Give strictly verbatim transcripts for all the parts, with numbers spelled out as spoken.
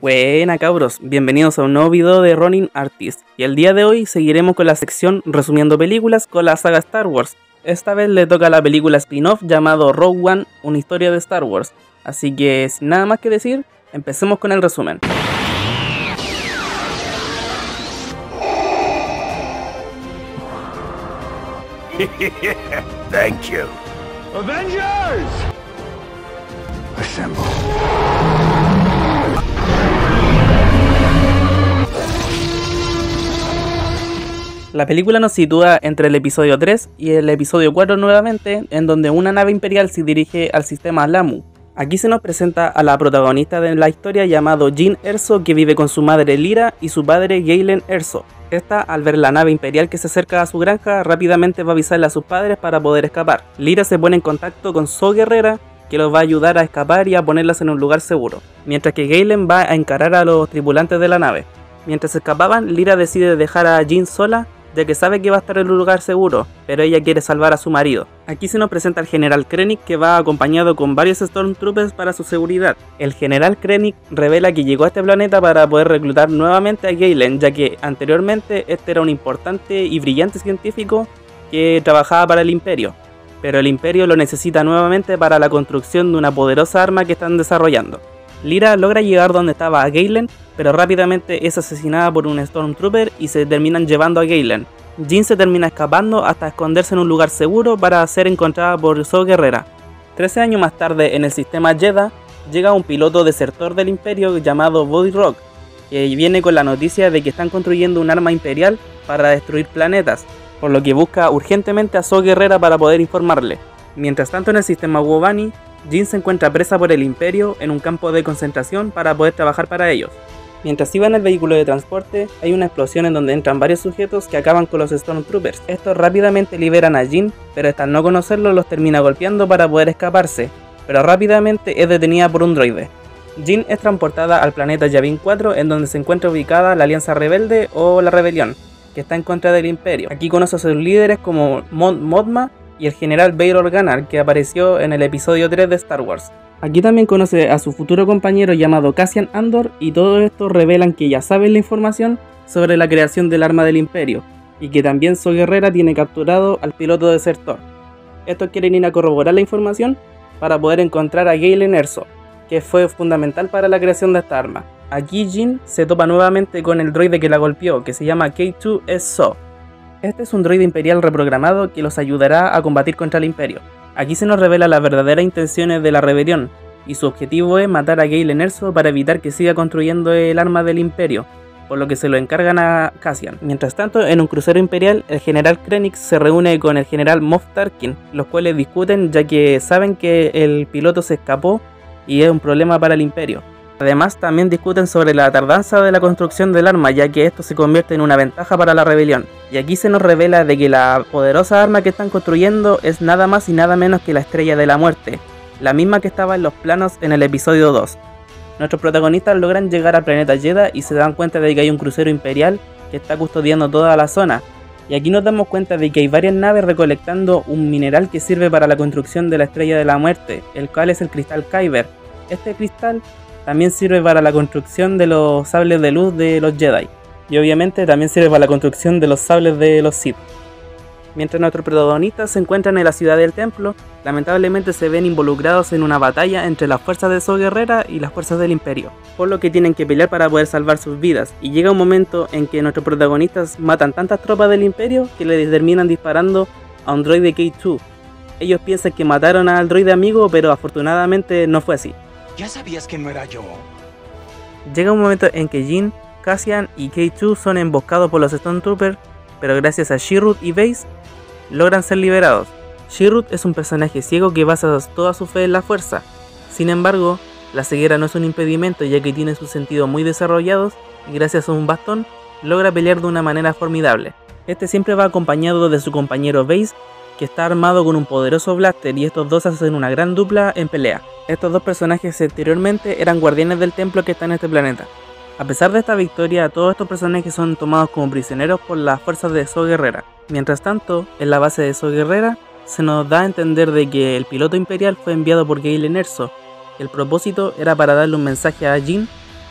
Buena cabros, bienvenidos a un nuevo video de Ronin Artist, y el día de hoy seguiremos con la sección resumiendo películas con la saga Star Wars. Esta vez le toca la película spin-off llamado Rogue One, una historia de Star Wars. Así que sin nada más que decir, empecemos con el resumen. Thank you. Avengers! Assemble. La película nos sitúa entre el episodio tres y el episodio cuatro nuevamente, en donde una nave imperial se dirige al sistema Lamu. Aquí se nos presenta a la protagonista de la historia llamado Jyn Erso, que vive con su madre Lyra y su padre Galen Erso. Esta, al ver la nave imperial que se acerca a su granja, rápidamente va a avisarle a sus padres para poder escapar. Lyra se pone en contacto con Saw Gerrera, que los va a ayudar a escapar y a ponerlas en un lugar seguro, mientras que Galen va a encarar a los tripulantes de la nave. Mientras escapaban, Lyra decide dejar a Jyn sola, ya que sabe que va a estar en un lugar seguro, pero ella quiere salvar a su marido. Aquí se nos presenta el general Krennic, que va acompañado con varios Stormtroopers para su seguridad. El general Krennic revela que llegó a este planeta para poder reclutar nuevamente a Galen, ya que anteriormente este era un importante y brillante científico que trabajaba para el Imperio, pero el Imperio lo necesita nuevamente para la construcción de una poderosa arma que están desarrollando. Lyra logra llegar donde estaba a Galen, pero rápidamente es asesinada por un Stormtrooper y se terminan llevando a Galen. Jyn se termina escapando hasta esconderse en un lugar seguro para ser encontrada por Saw Gerrera. Trece años más tarde, en el sistema Jedha, llega un piloto desertor del Imperio llamado Body Rock, que viene con la noticia de que están construyendo un arma imperial para destruir planetas, por lo que busca urgentemente a Saw Gerrera para poder informarle. Mientras tanto, en el sistema Wobani, Jyn se encuentra presa por el Imperio en un campo de concentración para poder trabajar para ellos. Mientras iba en el vehículo de transporte, hay una explosión en donde entran varios sujetos que acaban con los Stormtroopers. Estos rápidamente liberan a Jyn, pero esta al no conocerlo los termina golpeando para poder escaparse, pero rápidamente es detenida por un droide. Jyn es transportada al planeta Yavin cuatro, en donde se encuentra ubicada la Alianza Rebelde o la Rebelión, que está en contra del Imperio. Aquí conoce a sus líderes como Mon Mothma y el general Bail Organa, que apareció en el episodio tres de Star Wars. Aquí también conoce a su futuro compañero llamado Cassian Andor, y todo esto revelan que ya saben la información sobre la creación del arma del Imperio, y que también Saw Gerrera tiene capturado al piloto desertor. Estos quieren ir a corroborar la información para poder encontrar a Galen Erso, que fue fundamental para la creación de esta arma. Aquí Jyn se topa nuevamente con el droide que la golpeó, que se llama K dos S Saw. Este es un droide imperial reprogramado que los ayudará a combatir contra el Imperio. Aquí se nos revela las verdaderas intenciones de la rebelión, y su objetivo es matar a Galen Erso para evitar que siga construyendo el arma del Imperio, por lo que se lo encargan a Cassian. Mientras tanto, en un crucero imperial, el general Krennic se reúne con el general Moff Tarkin, los cuales discuten ya que saben que el piloto se escapó y es un problema para el Imperio. Además, también discuten sobre la tardanza de la construcción del arma, ya que esto se convierte en una ventaja para la rebelión. Y aquí se nos revela de que la poderosa arma que están construyendo es nada más y nada menos que la Estrella de la Muerte, la misma que estaba en los planos en el episodio dos. Nuestros protagonistas logran llegar al planeta Jedha y se dan cuenta de que hay un crucero imperial que está custodiando toda la zona. Y aquí nos damos cuenta de que hay varias naves recolectando un mineral que sirve para la construcción de la Estrella de la Muerte, el cual es el cristal Kyber. Este cristal también sirve para la construcción de los sables de luz de los Jedi, y obviamente también sirve para la construcción de los sables de los Sith. Mientras nuestros protagonistas se encuentran en la ciudad del templo, lamentablemente se ven involucrados en una batalla entre las fuerzas de Saw Gerrera y las fuerzas del Imperio, por lo que tienen que pelear para poder salvar sus vidas, y llega un momento en que nuestros protagonistas matan tantas tropas del Imperio que le terminan disparando a un droide K dos. Ellos piensan que mataron al droide amigo, pero afortunadamente no fue así. ¿Ya sabías que no era yo? Llega un momento en que Jyn, Cassian y K dos son emboscados por los Stormtroopers, pero gracias a Sheerut y Baze logran ser liberados. Sheerut es un personaje ciego que basa toda su fe en la fuerza. Sin embargo, la ceguera no es un impedimento, ya que tiene sus sentidos muy desarrollados y gracias a un bastón logra pelear de una manera formidable. Este siempre va acompañado de su compañero Baze, que está armado con un poderoso blaster, y estos dos hacen una gran dupla en pelea. Estos dos personajes anteriormente eran guardianes del templo que está en este planeta. A pesar de esta victoria, todos estos personajes son tomados como prisioneros por las fuerzas de Saw Gerrera. Mientras tanto, en la base de Saw Gerrera se nos da a entender de que el piloto imperial fue enviado por Galen Erso. El propósito era para darle un mensaje a Jyn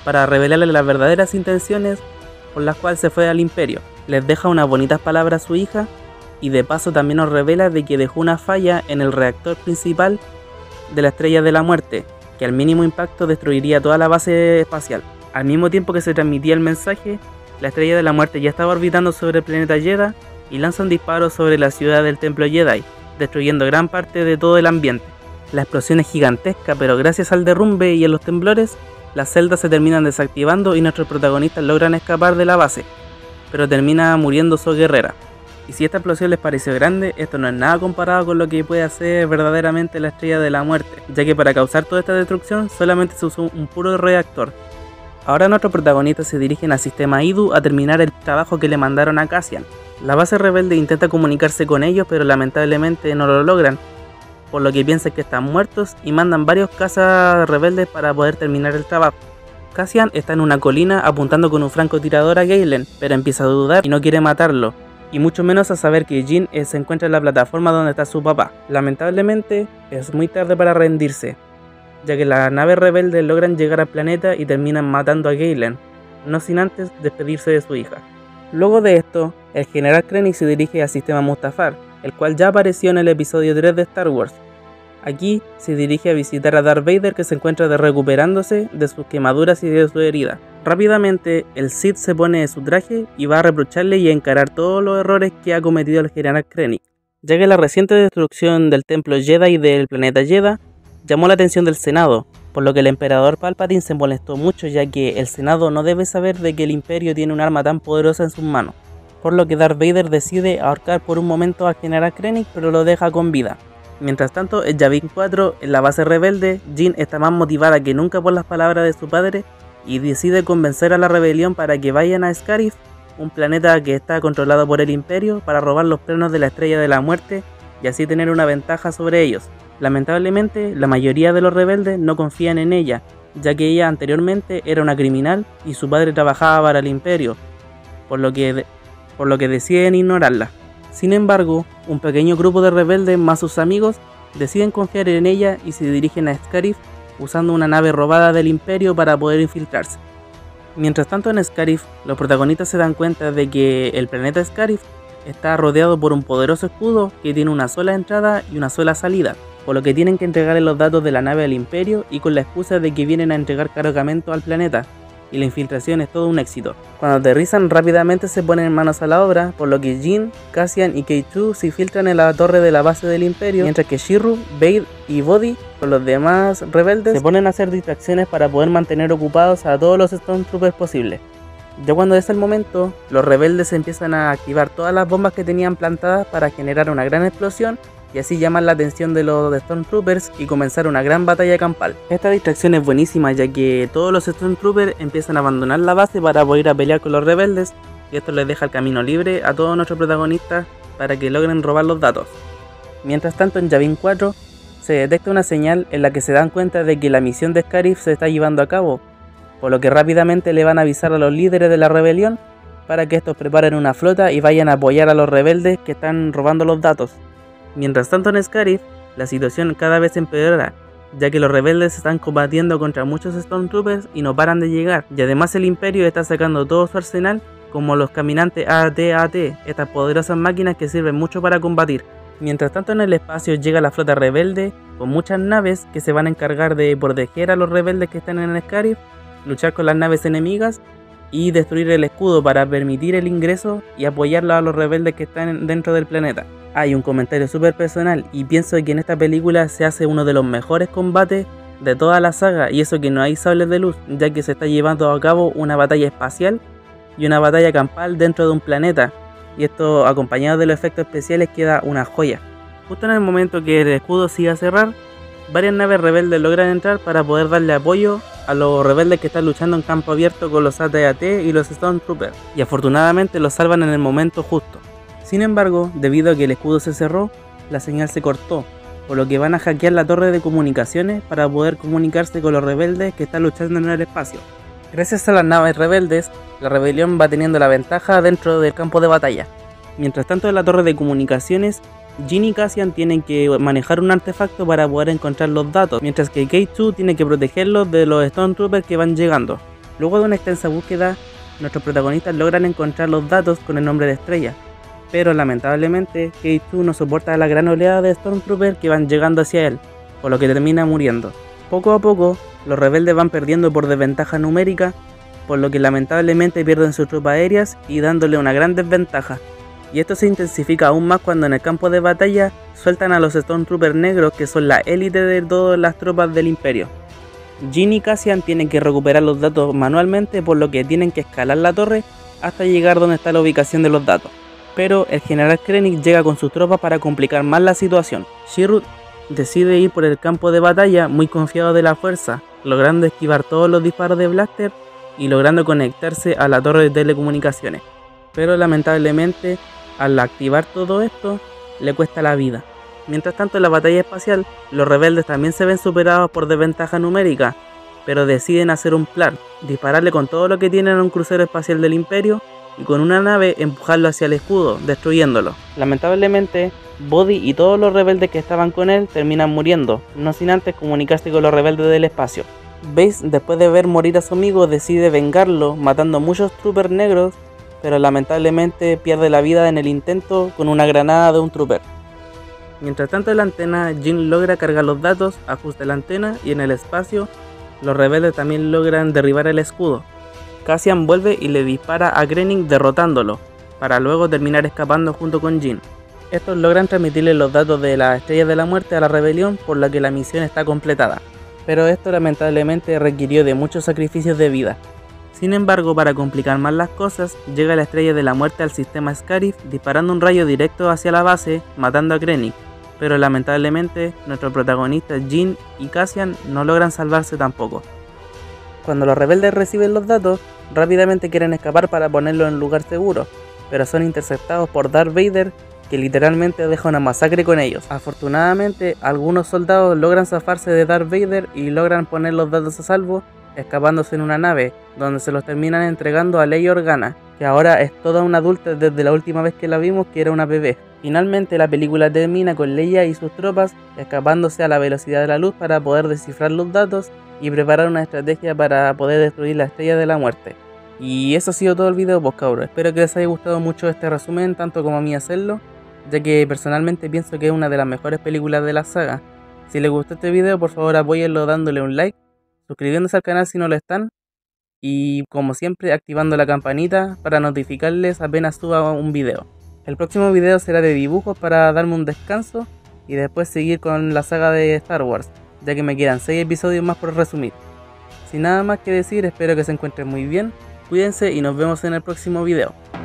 para revelarle las verdaderas intenciones por las cuales se fue al Imperio. Les deja unas bonitas palabras a su hija y de paso también nos revela de que dejó una falla en el reactor principal de la Estrella de la Muerte, que al mínimo impacto destruiría toda la base espacial. Al mismo tiempo que se transmitía el mensaje, la Estrella de la Muerte ya estaba orbitando sobre el planeta Jedha y lanza un disparo sobre la ciudad del Templo Jedi, destruyendo gran parte de todo el ambiente. La explosión es gigantesca, pero gracias al derrumbe y a los temblores, las celdas se terminan desactivando y nuestros protagonistas logran escapar de la base, pero termina muriendo su guerrera. Y si esta explosión les pareció grande, esto no es nada comparado con lo que puede hacer verdaderamente la Estrella de la Muerte, ya que para causar toda esta destrucción solamente se usó un puro reactor. Ahora nuestros protagonistas se dirigen al sistema Idu a terminar el trabajo que le mandaron a Cassian. La base rebelde intenta comunicarse con ellos, pero lamentablemente no lo logran, por lo que piensan que están muertos y mandan varios cazas rebeldes para poder terminar el trabajo. Cassian está en una colina apuntando con un francotirador a Galen, pero empieza a dudar y no quiere matarlo, y mucho menos a saber que Jyn se encuentra en la plataforma donde está su papá. Lamentablemente es muy tarde para rendirse, ya que las naves rebeldes logran llegar al planeta y terminan matando a Galen, no sin antes despedirse de su hija. Luego de esto, el general Krennic se dirige al sistema Mustafar, el cual ya apareció en el episodio tres de Star Wars. Aquí se dirige a visitar a Darth Vader, que se encuentra de recuperándose de sus quemaduras y de su herida. Rápidamente, el Sith se pone su traje y va a reprocharle y a encarar todos los errores que ha cometido el general Krennic, ya que la reciente destrucción del templo Jedi y del planeta Jedha llamó la atención del Senado, por lo que el emperador Palpatine se molestó mucho, ya que el Senado no debe saber de que el Imperio tiene un arma tan poderosa en sus manos, por lo que Darth Vader decide ahorcar por un momento al general Krennic, pero lo deja con vida. Mientras tanto, en Yavin cuatro, en la base rebelde, Jyn está más motivada que nunca por las palabras de su padre y decide convencer a la rebelión para que vayan a Scarif, un planeta que está controlado por el Imperio, para robar los planos de la Estrella de la Muerte y así tener una ventaja sobre ellos. Lamentablemente, la mayoría de los rebeldes no confían en ella, ya que ella anteriormente era una criminal y su padre trabajaba para el Imperio, por lo que, por lo que deciden ignorarla. Sin embargo, un pequeño grupo de rebeldes más sus amigos deciden confiar en ella y se dirigen a Scarif usando una nave robada del Imperio para poder infiltrarse. Mientras tanto, en Scarif, los protagonistas se dan cuenta de que el planeta Scarif está rodeado por un poderoso escudo que tiene una sola entrada y una sola salida, por lo que tienen que entregarle los datos de la nave al Imperio y con la excusa de que vienen a entregar cargamento al planeta, y la infiltración es todo un éxito. Cuando aterrizan, rápidamente se ponen manos a la obra, por lo que Jyn, Cassian y K dos se infiltran en la torre de la base del Imperio, mientras que Shirru, Bade y Bodhi, con los demás rebeldes, se ponen a hacer distracciones para poder mantener ocupados a todos los Stormtroopers posibles. Ya cuando es el momento, los rebeldes empiezan a activar todas las bombas que tenían plantadas para generar una gran explosión y así llamar la atención de los Stormtroopers y comenzar una gran batalla campal. Esta distracción es buenísima, ya que todos los Stormtroopers empiezan a abandonar la base para poder ir a pelear con los rebeldes, y esto les deja el camino libre a todos nuestros protagonistas para que logren robar los datos. Mientras tanto, en Yavin cuatro se detecta una señal en la que se dan cuenta de que la misión de Scarif se está llevando a cabo, por lo que rápidamente le van a avisar a los líderes de la rebelión para que estos preparen una flota y vayan a apoyar a los rebeldes que están robando los datos. Mientras tanto, en Scarif, la situación cada vez empeora, ya que los rebeldes están combatiendo contra muchos Stormtroopers y no paran de llegar, y además el Imperio está sacando todo su arsenal, como los caminantes A T A T, estas poderosas máquinas que sirven mucho para combatir. Mientras tanto, en el espacio llega la flota rebelde con muchas naves que se van a encargar de proteger a los rebeldes que están en Scarif, luchar con las naves enemigas y destruir el escudo para permitir el ingreso y apoyarlo a los rebeldes que están dentro del planeta. Hay un comentario súper personal y pienso que en esta película se hace uno de los mejores combates de toda la saga, y eso que no hay sables de luz, ya que se está llevando a cabo una batalla espacial y una batalla campal dentro de un planeta, y esto acompañado de los efectos especiales queda una joya. Justo en el momento que el escudo sigue a cerrar, varias naves rebeldes logran entrar para poder darle apoyo a los rebeldes que están luchando en campo abierto con los A T A T y los Stormtroopers, y afortunadamente los salvan en el momento justo. Sin embargo, debido a que el escudo se cerró, la señal se cortó, por lo que van a hackear la torre de comunicaciones para poder comunicarse con los rebeldes que están luchando en el espacio. Gracias a las naves rebeldes, la rebelión va teniendo la ventaja dentro del campo de batalla. Mientras tanto, en la torre de comunicaciones, Jyn y Cassian tienen que manejar un artefacto para poder encontrar los datos, mientras que K dos tiene que protegerlos de los Stormtroopers que van llegando. Luego de una extensa búsqueda, nuestros protagonistas logran encontrar los datos con el nombre de Estrella, pero lamentablemente K dos no soporta la gran oleada de Stormtroopers que van llegando hacia él, por lo que termina muriendo. Poco a poco, los rebeldes van perdiendo por desventaja numérica, por lo que lamentablemente pierden sus tropas aéreas y dándole una gran desventaja. Y esto se intensifica aún más cuando en el campo de batalla sueltan a los Stormtroopers negros, que son la élite de todas las tropas del Imperio. Jyn y Cassian tienen que recuperar los datos manualmente, por lo que tienen que escalar la torre hasta llegar donde está la ubicación de los datos. Pero el general Krennic llega con sus tropas para complicar más la situación. Chirrut decide ir por el campo de batalla muy confiado de la fuerza, logrando esquivar todos los disparos de Blaster y logrando conectarse a la torre de telecomunicaciones. Pero lamentablemente, al activar todo esto, le cuesta la vida. Mientras tanto, en la batalla espacial, los rebeldes también se ven superados por desventaja numérica, pero deciden hacer un plan: dispararle con todo lo que tienen a un crucero espacial del Imperio y con una nave empujarlo hacia el escudo, destruyéndolo. Lamentablemente, Bodhi y todos los rebeldes que estaban con él terminan muriendo, no sin antes comunicarse con los rebeldes del espacio. Base, después de ver morir a su amigo, decide vengarlo, matando a muchos troopers negros, pero lamentablemente pierde la vida en el intento con una granada de un trooper. Mientras tanto, en la antena, Jyn logra cargar los datos, ajusta la antena y en el espacio, los rebeldes también logran derribar el escudo. Cassian vuelve y le dispara a Krennic derrotándolo, para luego terminar escapando junto con Jyn. Estos logran transmitirle los datos de las Estrellas de la Muerte a la rebelión, por lo que la misión está completada. Pero esto lamentablemente requirió de muchos sacrificios de vida. Sin embargo, para complicar más las cosas, llega la Estrella de la Muerte al sistema Scarif disparando un rayo directo hacia la base, matando a Krennic. Pero lamentablemente, nuestros protagonistas Jyn y Cassian no logran salvarse tampoco. Cuando los rebeldes reciben los datos, rápidamente quieren escapar para ponerlo en lugar seguro, pero son interceptados por Darth Vader, que literalmente deja una masacre con ellos. Afortunadamente, algunos soldados logran zafarse de Darth Vader y logran poner los datos a salvo, escapándose en una nave, donde se los terminan entregando a Leia Organa, que ahora es toda una adulta desde la última vez que la vimos, que era una bebé. Finalmente, la película termina con Leia y sus tropas escapándose a la velocidad de la luz para poder descifrar los datos y preparar una estrategia para poder destruir la Estrella de la Muerte. Y eso ha sido todo el video, pues cabros. Espero que les haya gustado mucho este resumen, tanto como a mí hacerlo, ya que personalmente pienso que es una de las mejores películas de la saga. Si les gustó este video, por favor apóyenlo dándole un like, suscribiéndose al canal si no lo están, y como siempre activando la campanita para notificarles apenas suba un video. El próximo video será de dibujos para darme un descanso y después seguir con la saga de Star Wars, ya que me quedan seis episodios más por resumir. Sin nada más que decir, espero que se encuentren muy bien, cuídense y nos vemos en el próximo video.